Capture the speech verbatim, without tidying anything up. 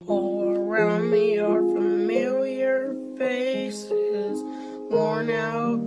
All around me are familiar faces, worn out